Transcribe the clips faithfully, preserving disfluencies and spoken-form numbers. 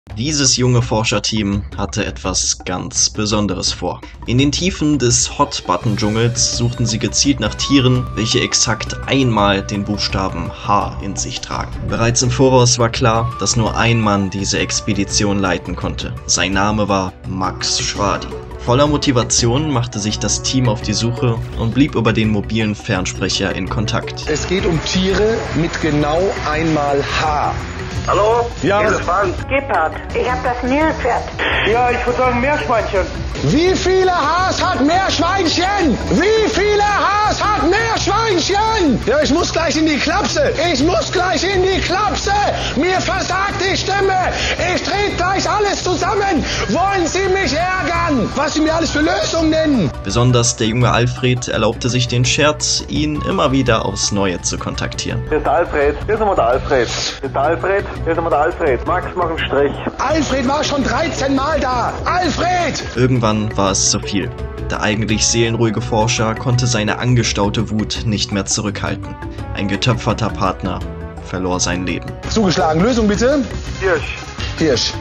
Dieses junge Forscherteam hatte etwas ganz Besonderes vor. In den Tiefen des Hot-Button-Dschungels suchten sie gezielt nach Tieren, welche exakt einmal den Buchstaben H in sich tragen. Bereits im Voraus war klar, dass nur ein Mann diese Expedition leiten konnte. Sein Name war Max Schradin. Voller Motivation machte sich das Team auf die Suche und blieb über den mobilen Fernsprecher in Kontakt. Es geht um Tiere mit genau einmal H. Hallo? Ja, Elefant. Gepard. Ich hab das Nilpferd. Ja, ich würde sagen Meerschweinchen. Wie viele Hs hat Meerschweinchen? Wie viele Hs hat Meerschweinchen? Ja, ich muss gleich in die Klapse. Ich muss gleich in die Klapse. Mir versagt die Stimme. Ich trete gleich alles zusammen. Wollen Sie mich ärgern? Was Sie mir alles für Lösungen nennen? Besonders der junge Alfred erlaubte sich den Scherz, ihn immer wieder aufs Neue zu kontaktieren. Hier ist der Alfred. Hier ist nochmal der Alfred. Hier ist der Alfred. Hier ist nochmal der Alfred. Max, mach einen Strich. Alfred war schon dreizehn Mal da. Alfred! Irgendwann war es zu viel. Der eigentlich seelenruhige Forscher konnte seine angestaute Wut nicht mehr zurückhalten. Ein getöpferter Partner verlor sein Leben. Zugeschlagen. Lösung bitte. Hirsch. Hirsch.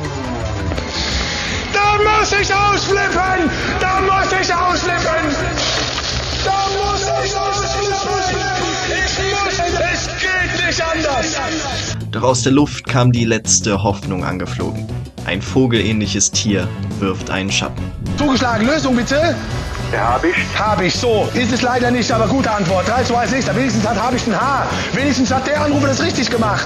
Da muss ich ausflippen! Da muss ich ausflippen! Da muss ich ausflippen! Ich muss, es geht nicht anders! Doch aus der Luft kam die letzte Hoffnung angeflogen. Ein vogelähnliches Tier wirft einen Schatten. Zugeschlagen. Lösung bitte. Ja, hab ich. Hab ich. So. Ist es leider nicht, aber gute Antwort. drei zu eins nicht. Wenigstens hat Hab ich ein H. Wenigstens hat der Anrufer das richtig gemacht.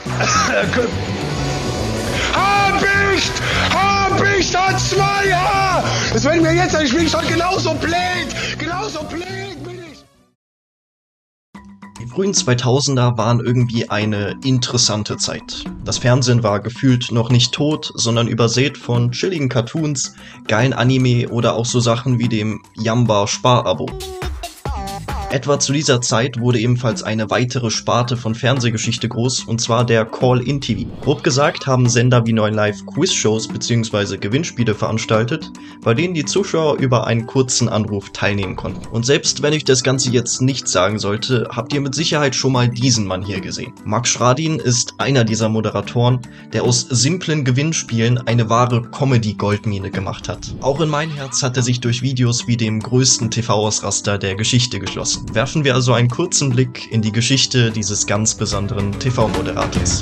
Habicht! Habicht hat zwei H! Das werden wir jetzt, ich bin schon genauso blöd! Genauso blöd bin ich! Die frühen zweitausender waren irgendwie eine interessante Zeit. Das Fernsehen war gefühlt noch nicht tot, sondern übersät von chilligen Cartoons, geilen Anime oder auch so Sachen wie dem Jamba-Spar-Abo. Etwa zu dieser Zeit wurde ebenfalls eine weitere Sparte von Fernsehgeschichte groß, und zwar der Call-In-T V. Grob gesagt haben Sender wie neun Live Quiz-Shows bzw. Gewinnspiele veranstaltet, bei denen die Zuschauer über einen kurzen Anruf teilnehmen konnten. Und selbst wenn euch das Ganze jetzt nicht sagen sollte, habt ihr mit Sicherheit schon mal diesen Mann hier gesehen. Max Schradin ist einer dieser Moderatoren, der aus simplen Gewinnspielen eine wahre Comedy-Goldmine gemacht hat. Auch in mein Herz hat er sich durch Videos wie dem größten T V-Ausraster der Geschichte geschlossen. Werfen wir also einen kurzen Blick in die Geschichte dieses ganz besonderen T V-Moderators.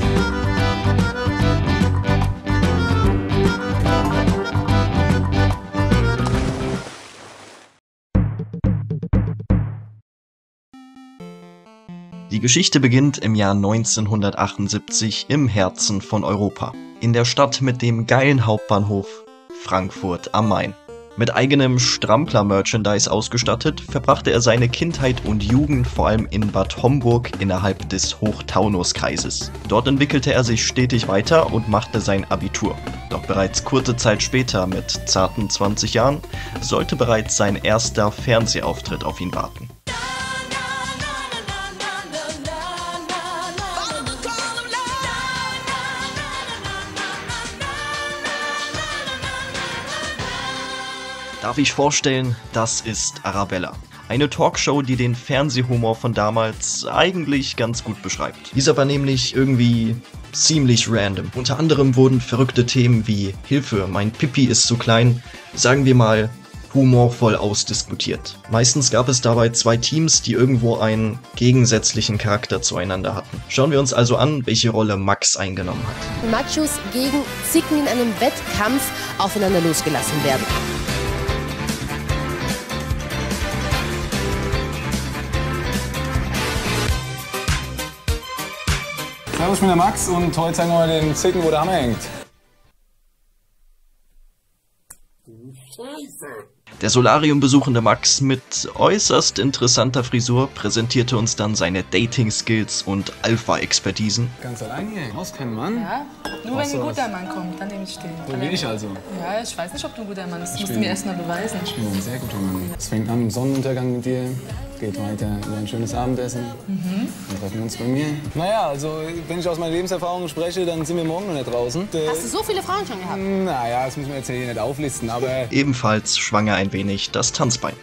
Die Geschichte beginnt im Jahr neunzehnhundertachtundsiebzig im Herzen von Europa, in der Stadt mit dem geilen Hauptbahnhof Frankfurt am Main. Mit eigenem Strampler-Merchandise ausgestattet, verbrachte er seine Kindheit und Jugend vor allem in Bad Homburg innerhalb des Hochtaunuskreises. Dort entwickelte er sich stetig weiter und machte sein Abitur. Doch bereits kurze Zeit später, mit zarten zwanzig Jahren, sollte bereits sein erster Fernsehauftritt auf ihn warten. Darf ich vorstellen, das ist Arabella. Eine Talkshow, die den Fernsehhumor von damals eigentlich ganz gut beschreibt. Dieser war nämlich irgendwie ziemlich random. Unter anderem wurden verrückte Themen wie Hilfe, mein Pipi ist zu klein, sagen wir mal, humorvoll ausdiskutiert. Meistens gab es dabei zwei Teams, die irgendwo einen gegensätzlichen Charakter zueinander hatten. Schauen wir uns also an, welche Rolle Max eingenommen hat. Machos gegen Zicken in einem Wettkampf aufeinander losgelassen werden. Servus, ich bin der Max und heute zeigen wir mal den Zicken, wo der Hammer hängt. Der Solarium besuchende Max mit äußerst interessanter Frisur präsentierte uns dann seine Dating-Skills und Alpha-Expertisen. Ganz allein hier, brauchst keinen Mann? Ja, nur wenn ein guter Mann kommt, dann nehme ich den. So wie ich also. Ja, ich weiß nicht, ob du ein guter Mann bist. Das musst bin- du mir erst mal beweisen. Ich bin ein sehr guter Mann. Es fängt an mit Sonnenuntergang mit dir, geht weiter über ein schönes Abendessen. Mhm. Dann treffen wir uns bei mir. Naja, also wenn ich aus meiner Lebenserfahrung spreche, dann sind wir morgen noch nicht draußen. Äh, Hast du so viele Frauen schon gehabt? naja, das müssen wir jetzt hier nicht auflisten, aber... Ebenfalls schwang er ein wenig das Tanzbein.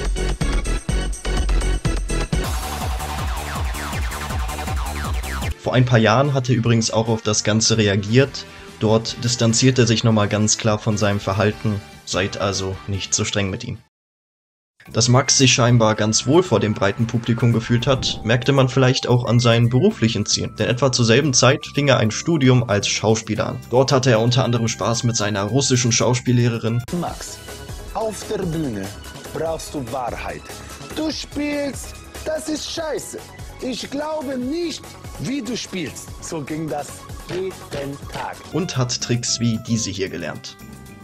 Vor ein paar Jahren hat er übrigens auch auf das Ganze reagiert. Dort distanziert er sich nochmal ganz klar von seinem Verhalten, seid also nicht so streng mit ihm. Dass Max sich scheinbar ganz wohl vor dem breiten Publikum gefühlt hat, merkte man vielleicht auch an seinen beruflichen Zielen, denn etwa zur selben Zeit fing er ein Studium als Schauspieler an. Dort hatte er unter anderem Spaß mit seiner russischen Schauspiellehrerin. Max, auf der Bühne brauchst du Wahrheit. Du spielst, das ist scheiße. Ich glaube nicht, wie du spielst. So ging das jeden Tag. Und hat Tricks wie diese hier gelernt.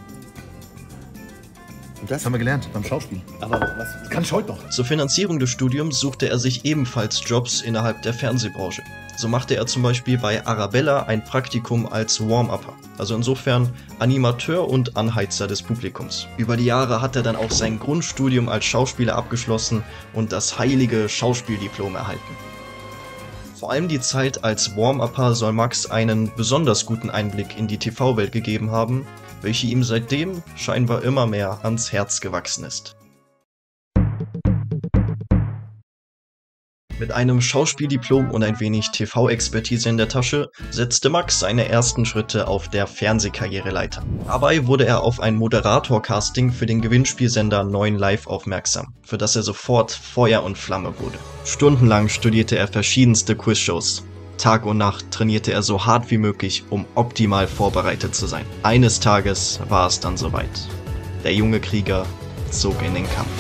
Das haben wir gelernt beim Schauspiel. Aber was kann ich heute noch? Zur Finanzierung des Studiums suchte er sich ebenfalls Jobs innerhalb der Fernsehbranche. So machte er zum Beispiel bei Arabella ein Praktikum als Warm-Upper, also insofern Animateur und Anheizer des Publikums. Über die Jahre hat er dann auch sein Grundstudium als Schauspieler abgeschlossen und das heilige Schauspieldiplom erhalten. Vor allem die Zeit als Warm-Upper soll Max einen besonders guten Einblick in die T V-Welt gegeben haben, welche ihm seitdem scheinbar immer mehr ans Herz gewachsen ist. Mit einem Schauspieldiplom und ein wenig T V-Expertise in der Tasche setzte Max seine ersten Schritte auf der Fernsehkarriereleiter. Dabei wurde er auf ein Moderator-Casting für den Gewinnspielsender neun Live aufmerksam, für das er sofort Feuer und Flamme wurde. Stundenlang studierte er verschiedenste Quizshows. Tag und Nacht trainierte er so hart wie möglich, um optimal vorbereitet zu sein. Eines Tages war es dann soweit. Der junge Krieger zog in den Kampf.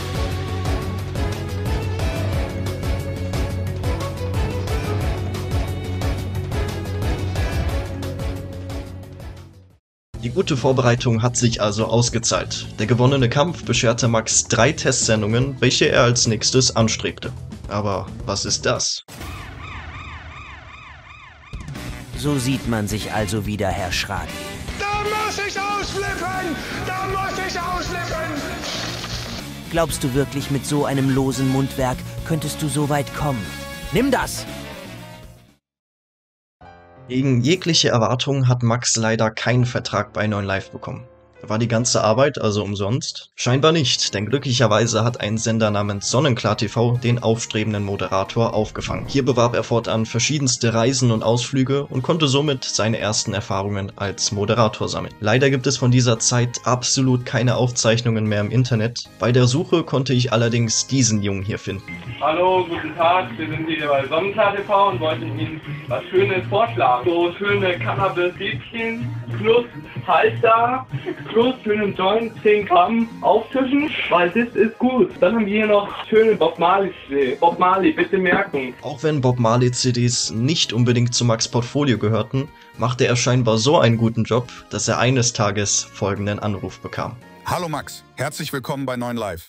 Die gute Vorbereitung hat sich also ausgezahlt. Der gewonnene Kampf bescherte Max drei Testsendungen, welche er als nächstes anstrebte. Aber was ist das? So sieht man sich also wieder, Herr Schradi. Da muss ich ausflippen! Da muss ich ausflippen! Glaubst du wirklich, mit so einem losen Mundwerk könntest du so weit kommen? Nimm das! Gegen jegliche Erwartungen hat Max leider keinen Vertrag bei neun Live bekommen. War die ganze Arbeit also umsonst? Scheinbar nicht, denn glücklicherweise hat ein Sender namens Sonnenklar T V den aufstrebenden Moderator aufgefangen. Hier bewarb er fortan verschiedenste Reisen und Ausflüge und konnte somit seine ersten Erfahrungen als Moderator sammeln. Leider gibt es von dieser Zeit absolut keine Aufzeichnungen mehr im Internet. Bei der Suche konnte ich allerdings diesen Jungen hier finden. Hallo, guten Tag, wir sind hier bei Sonnenklar T V und wollten Ihnen was Schönes vorschlagen. So schöne Cannabis-Riebchen plus Halter plus schönen Joint zehn Gramm auftischen, weil das ist gut. Dann haben wir hier noch schöne Bob Marley C D. Bob Marley, bitte merken. Auch wenn Bob Marley C Ds nicht unbedingt zu Max' Portfolio gehörten, machte er scheinbar so einen guten Job, dass er eines Tages folgenden Anruf bekam. Hallo Max, herzlich willkommen bei neun Live.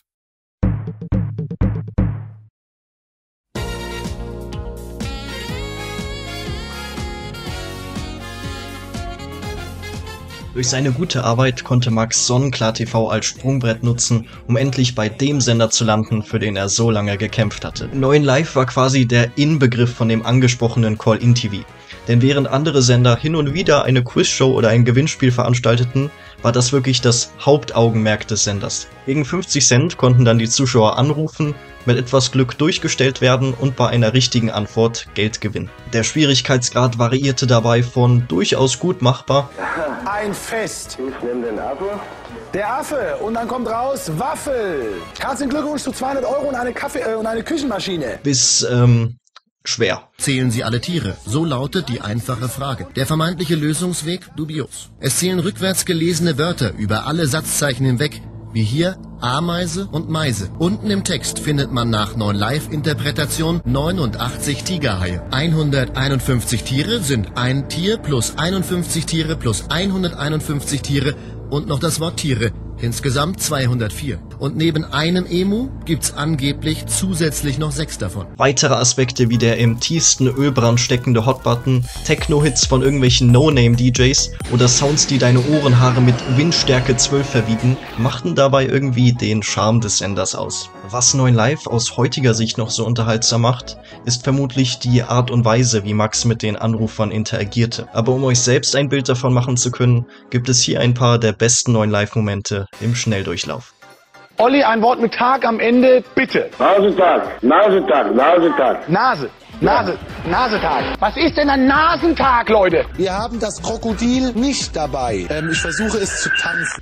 Durch seine gute Arbeit konnte Max Sonnenklar T V als Sprungbrett nutzen, um endlich bei dem Sender zu landen, für den er so lange gekämpft hatte. neun Live war quasi der Inbegriff von dem angesprochenen Call-In-T V. Denn während andere Sender hin und wieder eine Quizshow oder ein Gewinnspiel veranstalteten, war das wirklich das Hauptaugenmerk des Senders. Gegen fünfzig Cent konnten dann die Zuschauer anrufen, mit etwas Glück durchgestellt werden und bei einer richtigen Antwort Geld gewinnen. Der Schwierigkeitsgrad variierte dabei von durchaus gut machbar. Ein Fest. Ich nehme den Affe. Der Affe. Und dann kommt raus Waffel. Herzlichen Glückwunsch zu zweihundert Euro und eine, Kaffee, äh, und eine Küchenmaschine. Bis, ähm, schwer. Zählen Sie alle Tiere? So lautet die einfache Frage. Der vermeintliche Lösungsweg dubios. Es zählen rückwärts gelesene Wörter über alle Satzzeichen hinweg, wie hier Ameise und Meise. Unten im Text findet man nach neun Live-Interpretation neunundachtzig Tigerhaie. hunderteinundfünfzig Tiere sind ein Tier plus einundfünfzig Tiere plus hunderteinundfünfzig Tiere und noch das Wort Tiere. Insgesamt zweihundertvier. Und neben einem Emu gibt's angeblich zusätzlich noch sechs davon. Weitere Aspekte wie der im tiefsten Ölbrand steckende Hotbutton, Techno-Hits von irgendwelchen No-Name-D Js oder Sounds, die deine Ohrenhaare mit Windstärke zwölf verwiegen, machten dabei irgendwie den Charme des Senders aus. Was neun Live aus heutiger Sicht noch so unterhaltsam macht, ist vermutlich die Art und Weise, wie Max mit den Anrufern interagierte. Aber um euch selbst ein Bild davon machen zu können, gibt es hier ein paar der besten neun Live-Momente im Schnelldurchlauf. Olli, ein Wort mit Tag am Ende, bitte. Nasetag, Nasetag, Nasetag. Nase. Nase, Nasetag. Was ist denn ein Nasentag, Leute? Wir haben das Krokodil nicht dabei. Ähm, ich versuche es zu tanzen.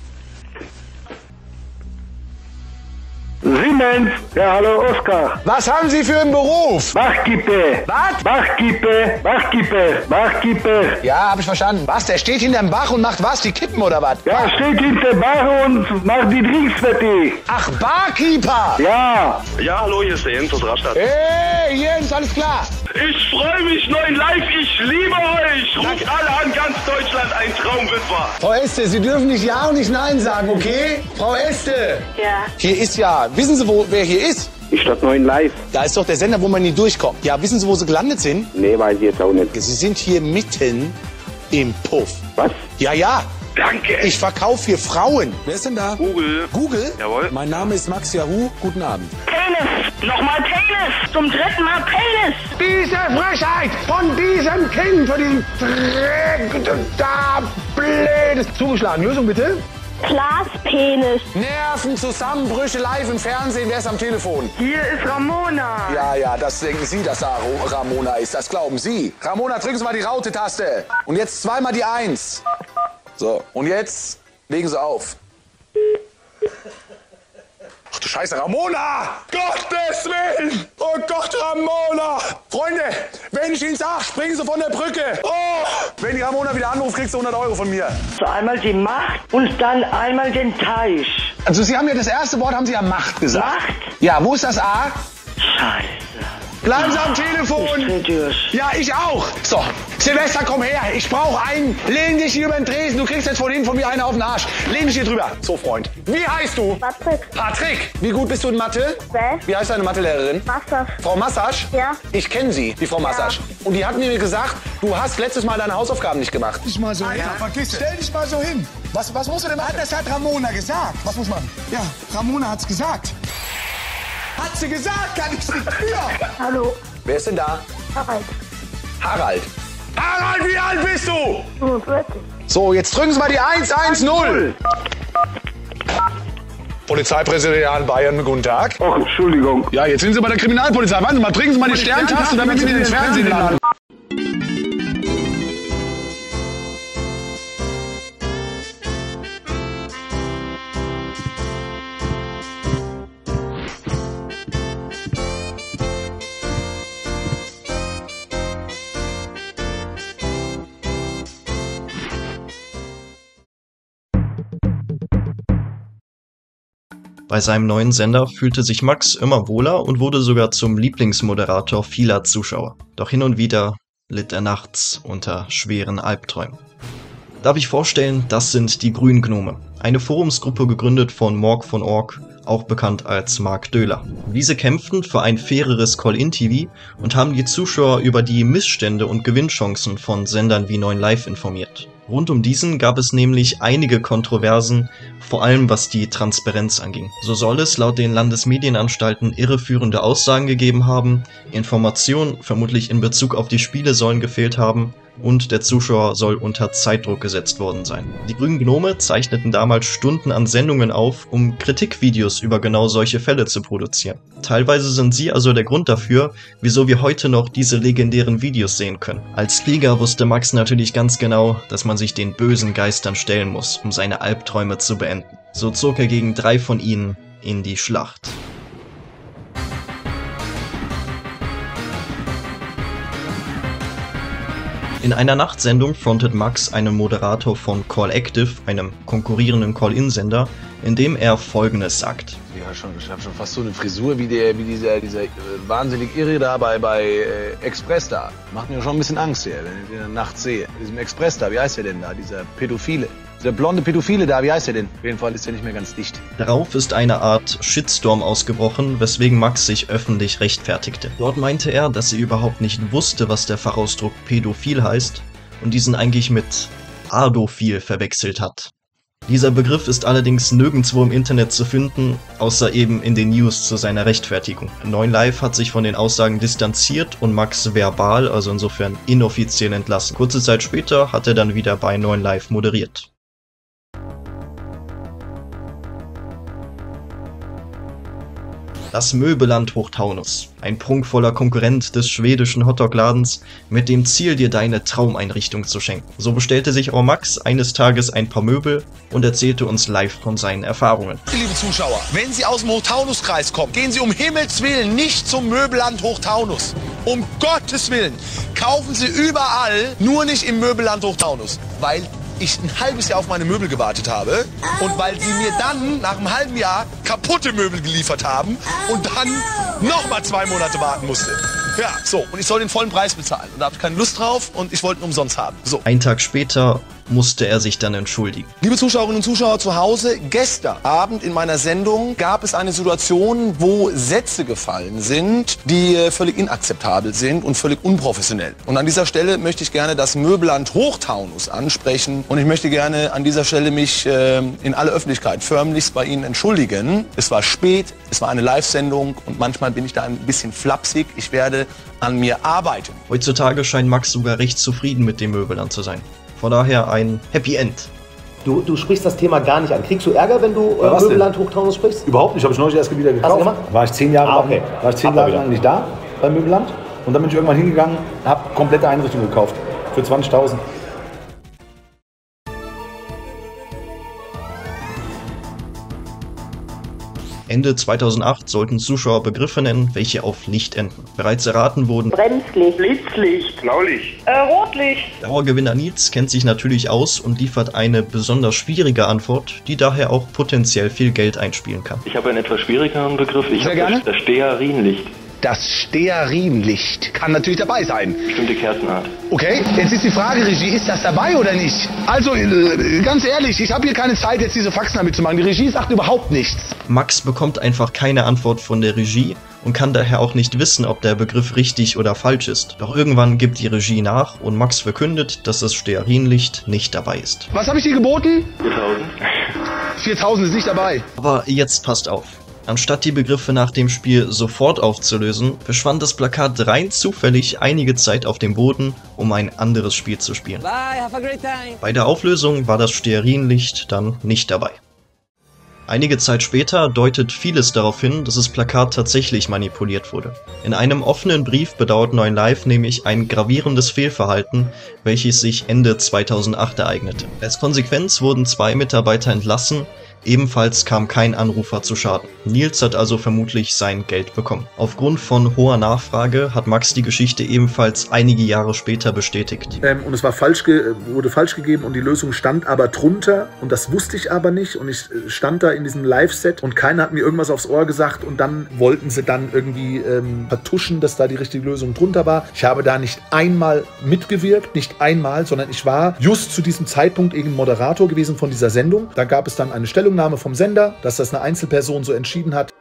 Siemens. Ja, hallo, Oskar. Was haben Sie für einen Beruf? Bachkippe. Was? Bachkippe. Bachkippe. Bachkippe. Ja, hab ich verstanden. Was, der steht hinterm Bach und macht was? Die Kippen oder was? Ja, steht hinter Bach und macht die Drinks fertig. Ach, Barkeeper. Ja. Ja, hallo, hier ist der Jens aus Rastatt. Hey, Jens, alles klar. Ich freue mich, neun live, ich liebe euch. Ruft alle an, ganz Deutschland, ein Traum wird wahr. Frau Este, Sie dürfen nicht Ja und nicht Nein sagen, okay? Frau Este. Ja. Hier ist ja, wissen Sie, wo, wer hier ist? Die Stadt neun live. Da ist doch der Sender, wo man nie durchkommt. Ja, wissen Sie, wo Sie gelandet sind? Nee, weiß ich jetzt auch nicht. Sie sind hier mitten im Puff. Was? Ja, ja. Danke. Ich verkaufe hier Frauen. Wer ist denn da? Google. Google? Jawohl. Mein Name ist Max Yahoo. Guten Abend. Penis. Nochmal Penis. Zum dritten Mal Penis. Diese Frechheit von diesem Kind, von diesem Dreck, da blödes. Zugeschlagen. Lösung bitte. Glaspenis. Nervenzusammenbrüche live im Fernsehen. Wer ist am Telefon? Hier ist Ramona. Ja, ja, das denken Sie, dass da Ramona ist. Das glauben Sie. Ramona, drücken Sie mal die Raute-Taste. Und jetzt zweimal die Eins. So, und jetzt legen Sie auf. Ach du Scheiße, Ramona! Gottes Willen! Oh Gott, Ramona! Freunde, wenn ich Ihnen sag, springen Sie von der Brücke! Oh! Wenn die Ramona wieder anruft, kriegst du hundert Euro von mir. So einmal die Macht und dann einmal den Teich. Also Sie haben ja das erste Wort, haben Sie ja Macht gesagt. Macht? Ja, wo ist das A? Scheiße. Bleiben Sie am Telefon! Ich dreh durch. Ja, ich auch! So, Silvester, komm her! Ich brauche einen! Lehn dich hier über den Tresen! Du kriegst jetzt von hinten von mir einen auf den Arsch! Lehn dich hier drüber! So, Freund. Wie heißt du? Patrick. Patrick! Wie gut bist du in Mathe? Wer? Wie heißt deine Mathelehrerin? Massage. Frau Massage? Ja. Ich kenne sie, die Frau Massage. Und die hat mir gesagt, du hast letztes Mal deine Hausaufgaben nicht gemacht. Dich mal so hin. Vergiss Stell dich mal so hin. Was, was musst du denn machen? Das hat Ramona gesagt. Was muss man? Ja, Ramona hat's gesagt. Hat sie gesagt, kann ich nicht für. Hallo. Wer ist denn da? Harald. Harald. Harald, wie alt bist du? fünfundvierzig. So, jetzt drücken Sie mal die eins eins null. Polizeipräsident Bayern, guten Tag. Ach, Entschuldigung. Ja, jetzt sind Sie bei der Kriminalpolizei. Warten Sie mal, drücken Sie mal die Sterntaste, damit Sie wieder ins Fernsehen landen. Bei seinem neuen Sender fühlte sich Max immer wohler und wurde sogar zum Lieblingsmoderator vieler Zuschauer. Doch hin und wieder litt er nachts unter schweren Albträumen. Darf ich vorstellen, das sind die Grüngnome, eine Forumsgruppe gegründet von Morg von Org, auch bekannt als Mark Döhler. Diese kämpften für ein faireres Call-In-T V und haben die Zuschauer über die Missstände und Gewinnchancen von Sendern wie neun live informiert. Rund um diesen gab es nämlich einige Kontroversen, vor allem was die Transparenz anging. So soll es laut den Landesmedienanstalten irreführende Aussagen gegeben haben, Informationen, vermutlich in Bezug auf die Spiele, sollen gefehlt haben und der Zuschauer soll unter Zeitdruck gesetzt worden sein. Die Grünen Gnome zeichneten damals Stunden an Sendungen auf, um Kritikvideos über genau solche Fälle zu produzieren. Teilweise sind sie also der Grund dafür, wieso wir heute noch diese legendären Videos sehen können. Als Krieger wusste Max natürlich ganz genau, dass man sich den bösen Geistern stellen muss, um seine Albträume zu beenden. So zog er gegen drei von ihnen in die Schlacht. In einer Nachtsendung frontet Max einen Moderator von Call Active, einem konkurrierenden Call-In-Sender, in dem er Folgendes sagt. Ja, schon, ich habe schon fast so eine Frisur wie, der, wie dieser, dieser äh, wahnsinnig Irre da bei, bei äh, Express da. Macht mir schon ein bisschen Angst hier, wenn ich den nachts sehe. Diesem Express da, wie heißt der denn da, dieser Pädophile? Der blonde Pädophile da, wie heißt der denn? Auf jeden Fall ist der nicht mehr ganz dicht. Darauf ist eine Art Shitstorm ausgebrochen, weswegen Max sich öffentlich rechtfertigte. Dort meinte er, dass er überhaupt nicht wusste, was der Fachausdruck pädophil heißt und diesen eigentlich mit adophil verwechselt hat. Dieser Begriff ist allerdings nirgendwo im Internet zu finden, außer eben in den News zu seiner Rechtfertigung. neun live hat sich von den Aussagen distanziert und Max verbal, also insofern inoffiziell, entlassen. Kurze Zeit später hat er dann wieder bei neun live moderiert. Das Möbeland Hochtaunus. Ein prunkvoller Konkurrent des schwedischen Hotdog-Ladens mit dem Ziel, dir deine Traumeinrichtung zu schenken. So bestellte sich auch Max eines Tages ein paar Möbel und erzählte uns live von seinen Erfahrungen. Liebe Zuschauer, wenn Sie aus dem Hochtaunuskreis kommen, gehen Sie um Himmels Willen nicht zum Möbeland Hochtaunus. Um Gottes Willen. Kaufen Sie überall, nur nicht im Möbeland Hochtaunus. Weil ich ein halbes Jahr auf meine Möbel gewartet habe und weil sie mir dann nach einem halben Jahr kaputte Möbel geliefert haben und dann noch mal zwei Monate warten musste. Ja, so. Und ich soll den vollen Preis bezahlen. Und da habe ich keine Lust drauf und ich wollte ihn umsonst haben. So. Ein Tag später musste er sich dann entschuldigen. Liebe Zuschauerinnen und Zuschauer zu Hause, gestern Abend in meiner Sendung gab es eine Situation, wo Sätze gefallen sind, die äh, völlig inakzeptabel sind und völlig unprofessionell. Und an dieser Stelle möchte ich gerne das Möbeland Hochtaunus ansprechen und ich möchte gerne an dieser Stelle mich äh, in aller Öffentlichkeit förmlichst bei Ihnen entschuldigen. Es war spät, es war eine Live-Sendung und manchmal bin ich da ein bisschen flapsig. Ich werde an mir arbeiten. Heutzutage scheint Max sogar recht zufrieden mit dem Möbeland zu sein. Von daher ein Happy End. Du, du sprichst das Thema gar nicht an. Kriegst du Ärger, wenn du äh, Möbeland Hochtaunus sprichst? Überhaupt nicht. Habe ich neulich erst wieder gekauft. Hast du gemacht? War ich zehn Jahre ah, okay. lang, war ich zehn Jahre lang nicht da beim Möbeland. Und dann bin ich irgendwann hingegangen, habe komplette Einrichtung gekauft. Für zwanzigtausend. Ende zweitausendacht sollten Zuschauer Begriffe nennen, welche auf Licht enden. Bereits erraten wurden Bremslicht, Blitzlicht, Blaulicht, äh, Rotlicht. Dauergewinner Nils kennt sich natürlich aus und liefert eine besonders schwierige Antwort, die daher auch potenziell viel Geld einspielen kann. Ich habe einen etwas schwierigeren Begriff. Ich Sehr habe gerne. das, das Stearinlicht. Das Stearinlicht kann natürlich dabei sein. Bestimmte Kerzenart. Okay, jetzt ist die Frage, Regie, ist das dabei oder nicht? Also, äh, ganz ehrlich, ich habe hier keine Zeit, jetzt diese Faxen damit zu machen. Die Regie sagt überhaupt nichts. Max bekommt einfach keine Antwort von der Regie und kann daher auch nicht wissen, ob der Begriff richtig oder falsch ist. Doch irgendwann gibt die Regie nach und Max verkündet, dass das Stearinlicht nicht dabei ist. Was habe ich dir geboten? viertausend. viertausend ist nicht dabei. Aber jetzt passt auf. Anstatt die Begriffe nach dem Spiel sofort aufzulösen, verschwand das Plakat rein zufällig einige Zeit auf dem Boden, um ein anderes Spiel zu spielen. Bye, have a great time. Bei der Auflösung war das Stearinlicht dann nicht dabei. Einige Zeit später deutet vieles darauf hin, dass das Plakat tatsächlich manipuliert wurde. In einem offenen Brief bedauert neun live nämlich ein gravierendes Fehlverhalten, welches sich Ende zweitausendacht ereignete. Als Konsequenz wurden zwei Mitarbeiter entlassen. Ebenfalls kam kein Anrufer zu Schaden. Nils hat also vermutlich sein Geld bekommen. Aufgrund von hoher Nachfrage hat Max die Geschichte ebenfalls einige Jahre später bestätigt. Ähm, und es war falsch ge wurde falsch gegeben und die Lösung stand aber drunter und das wusste ich aber nicht und ich stand da in diesem Live-Set und keiner hat mir irgendwas aufs Ohr gesagt und dann wollten sie dann irgendwie ähm, vertuschen, dass da die richtige Lösung drunter war. Ich habe da nicht einmal mitgewirkt, nicht einmal, sondern ich war just zu diesem Zeitpunkt eben Moderator gewesen von dieser Sendung. Da gab es dann eine Stellungnahme vom Sender, dass das eine Einzelperson so entschieden hat.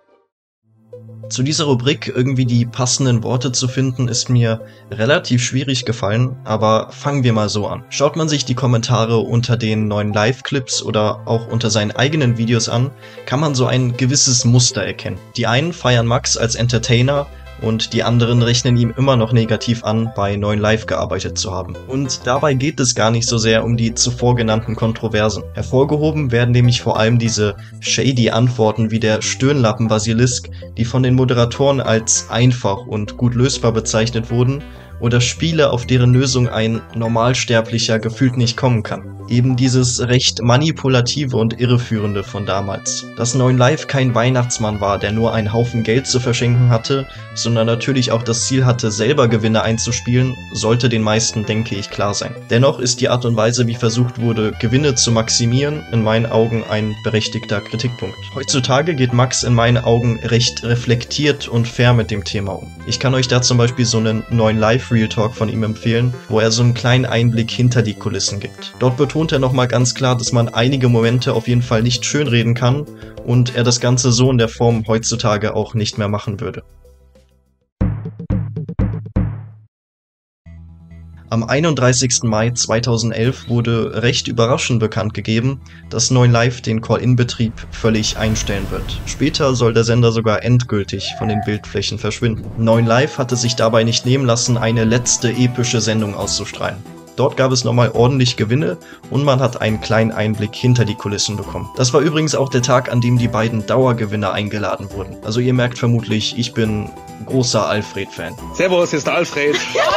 Zu dieser Rubrik irgendwie die passenden Worte zu finden, ist mir relativ schwierig gefallen, aber fangen wir mal so an. Schaut man sich die Kommentare unter den neuen Live-Clips oder auch unter seinen eigenen Videos an, kann man so ein gewisses Muster erkennen. Die einen feiern Max als Entertainer, und die anderen rechnen ihm immer noch negativ an, bei neun live gearbeitet zu haben. Und dabei geht es gar nicht so sehr um die zuvor genannten Kontroversen. Hervorgehoben werden nämlich vor allem diese shady Antworten wie der Stirnlappen-Basilisk, die von den Moderatoren als einfach und gut lösbar bezeichnet wurden, oder Spiele, auf deren Lösung ein Normalsterblicher gefühlt nicht kommen kann. Eben dieses recht manipulative und irreführende von damals. Dass neun live kein Weihnachtsmann war, der nur einen Haufen Geld zu verschenken hatte, sondern natürlich auch das Ziel hatte, selber Gewinne einzuspielen, sollte den meisten, denke ich, klar sein. Dennoch ist die Art und Weise, wie versucht wurde, Gewinne zu maximieren, in meinen Augen ein berechtigter Kritikpunkt. Heutzutage geht Max in meinen Augen recht reflektiert und fair mit dem Thema um. Ich kann euch da zum Beispiel so einen neun live Real Talk von ihm empfehlen, wo er so einen kleinen Einblick hinter die Kulissen gibt. Dort betont er nochmal ganz klar, dass man einige Momente auf jeden Fall nicht schönreden kann und er das Ganze so in der Form heutzutage auch nicht mehr machen würde. Am einunddreißigsten Mai zweitausendelf wurde recht überraschend bekannt gegeben, dass neun live den Call-In-Betrieb völlig einstellen wird. Später soll der Sender sogar endgültig von den Bildflächen verschwinden. neun live hatte sich dabei nicht nehmen lassen, eine letzte epische Sendung auszustrahlen. Dort gab es nochmal ordentlich Gewinne und man hat einen kleinen Einblick hinter die Kulissen bekommen. Das war übrigens auch der Tag, an dem die beiden Dauergewinner eingeladen wurden. Also ihr merkt vermutlich, ich bin großer Alfred-Fan. Servus, hier ist der Alfred.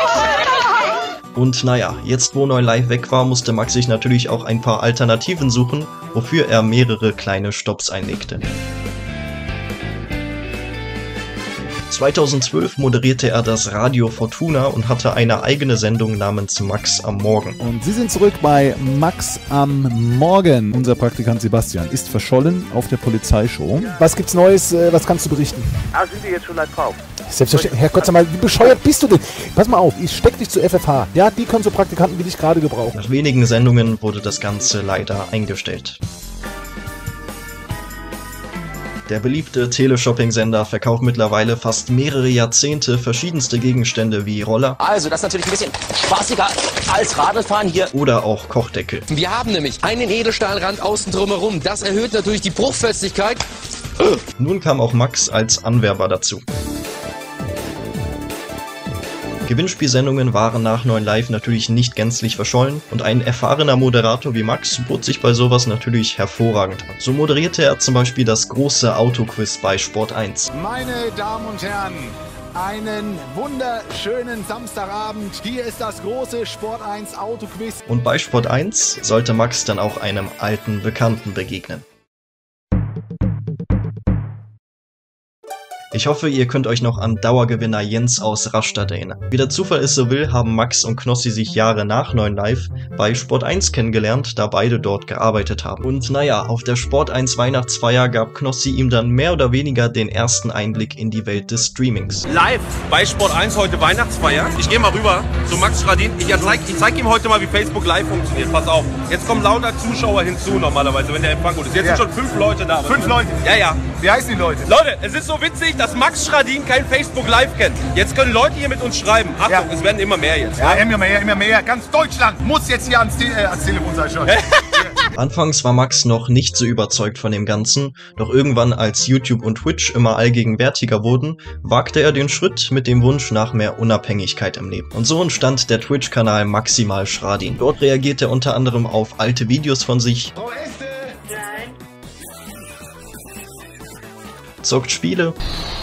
Und naja, jetzt wo neun live weg war, musste Max sich natürlich auch ein paar Alternativen suchen, wofür er mehrere kleine Stopps einlegte. zweitausendzwölf moderierte er das Radio Fortuna und hatte eine eigene Sendung namens Max am Morgen. Und Sie sind zurück bei Max am Morgen. Unser Praktikant Sebastian ist verschollen auf der Polizeishow. Was gibt's Neues? Was kannst du berichten? Ah, sind die jetzt schon live drauf? Selbstverständlich. Herrgott, sag mal, wie bescheuert bist du denn? Pass mal auf, ich steck dich zu F F H. Ja, die können so Praktikanten wie dich gerade gebrauchen. Nach wenigen Sendungen wurde das Ganze leider eingestellt. Der beliebte Teleshopping-Sender verkauft mittlerweile fast mehrere Jahrzehnte verschiedenste Gegenstände wie Roller. Also, das ist natürlich ein bisschen spaßiger als Radlfahren hier. Oder auch Kochdeckel. Wir haben nämlich einen Edelstahlrand außen drumherum. Das erhöht natürlich die Bruchfestigkeit. Nun kam auch Max als Anwerber dazu. Gewinnspielsendungen waren nach neun live natürlich nicht gänzlich verschollen und ein erfahrener Moderator wie Max bot sich bei sowas natürlich hervorragend an. So moderierte er zum Beispiel das große Autoquiz bei Sport eins. Meine Damen und Herren, einen wunderschönen Samstagabend. Hier ist das große Sport eins Autoquiz. Und bei Sport eins sollte Max dann auch einem alten Bekannten begegnen. Ich hoffe, ihr könnt euch noch an Dauergewinner Jens aus Rastatt erinnern. Wie der Zufall es so will, haben Max und Knossi sich Jahre nach neun live bei Sport eins kennengelernt, da beide dort gearbeitet haben. Und naja, auf der Sport eins Weihnachtsfeier gab Knossi ihm dann mehr oder weniger den ersten Einblick in die Welt des Streamings. Live bei Sport eins heute Weihnachtsfeier. Ich gehe mal rüber zu Max Schradin. Ich zeige ich zeig ihm heute mal, wie Facebook Live funktioniert. Pass auf, jetzt kommen lauter Zuschauer hinzu normalerweise, wenn der Empfang gut ist. Jetzt ja. sind schon fünf Leute da. Fünf Leute? Ja, ja. Wie heißen die Leute? Leute, es ist so witzig, dass Max Schradin kein Facebook Live kennt. Jetzt können Leute hier mit uns schreiben. Achtung, ja. es werden immer mehr jetzt. Ja, ja, immer mehr, immer mehr. Ganz Deutschland muss jetzt hier ans, Te äh, ans Telefon sein schon. Anfangs war Max noch nicht so überzeugt von dem Ganzen, doch irgendwann als YouTube und Twitch immer allgegenwärtiger wurden, wagte er den Schritt mit dem Wunsch nach mehr Unabhängigkeit im Leben. Und so entstand der Twitch-Kanal Maximal Schradin. Dort reagiert er unter anderem auf alte Videos von sich, zockt Spiele,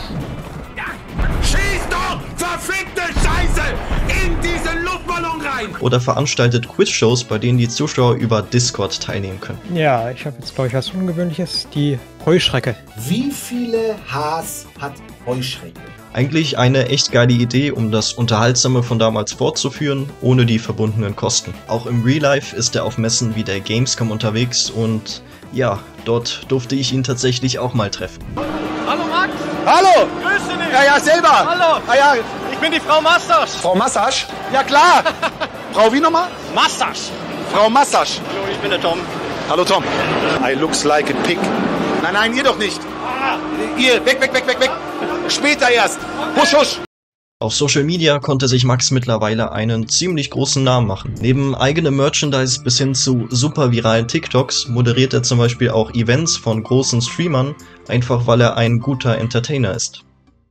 schieß doch, verfickte Scheiße, in diesen Luftballon rein! Oder veranstaltet Quizshows, bei denen die Zuschauer über Discord teilnehmen können. Ja, ich habe jetzt glaube ich was Ungewöhnliches, die Heuschrecke. Wie viele Haars hat Heuschrecke? Eigentlich eine echt geile Idee, um das Unterhaltsame von damals fortzuführen, ohne die verbundenen Kosten. Auch im Real Life ist er auf Messen wie der Gamescom unterwegs und ja, dort durfte ich ihn tatsächlich auch mal treffen. Hallo Max! Hallo! Grüße dich! Ja, ja, selber! Hallo! Ah, ja. Ich bin die Frau Massage! Frau Massage? Ja klar! Frau wie nochmal? Massage! Frau Massage! Hallo, ich bin der Tom. Hallo Tom. I looks like a pig. Nein, nein, ihr doch nicht! Ah. Ihr, weg, weg, weg, weg, weg! Später erst! Husch, husch! Auf Social Media konnte sich Max mittlerweile einen ziemlich großen Namen machen. Neben eigenem Merchandise bis hin zu super viralen TikToks moderiert er zum Beispiel auch Events von großen Streamern, einfach weil er ein guter Entertainer ist.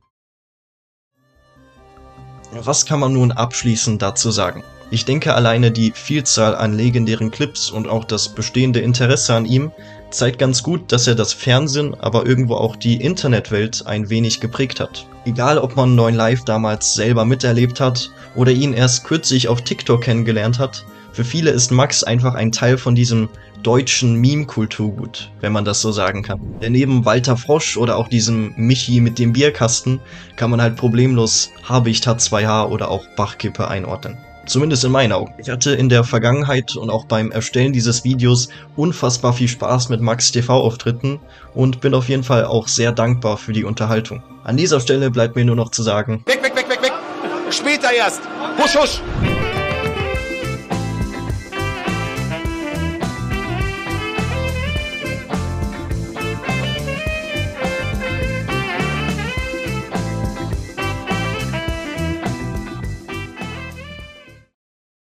Was kann man nun abschließend dazu sagen? Ich denke, alleine die Vielzahl an legendären Clips und auch das bestehende Interesse an ihm zeigt ganz gut, dass er das Fernsehen, aber irgendwo auch die Internetwelt ein wenig geprägt hat. Egal, ob man neun live damals selber miterlebt hat oder ihn erst kürzlich auf TikTok kennengelernt hat, für viele ist Max einfach ein Teil von diesem deutschen Meme-Kulturgut, wenn man das so sagen kann. Denn neben Walter Frosch oder auch diesem Michi mit dem Bierkasten kann man halt problemlos Habicht hat zwei H oder auch Bachkippe einordnen. Zumindest in meinen Augen. Ich hatte in der Vergangenheit und auch beim Erstellen dieses Videos unfassbar viel Spaß mit Max T V-Auftritten und bin auf jeden Fall auch sehr dankbar für die Unterhaltung. An dieser Stelle bleibt mir nur noch zu sagen: Weg, weg, weg, weg, weg! Später erst! Husch, husch!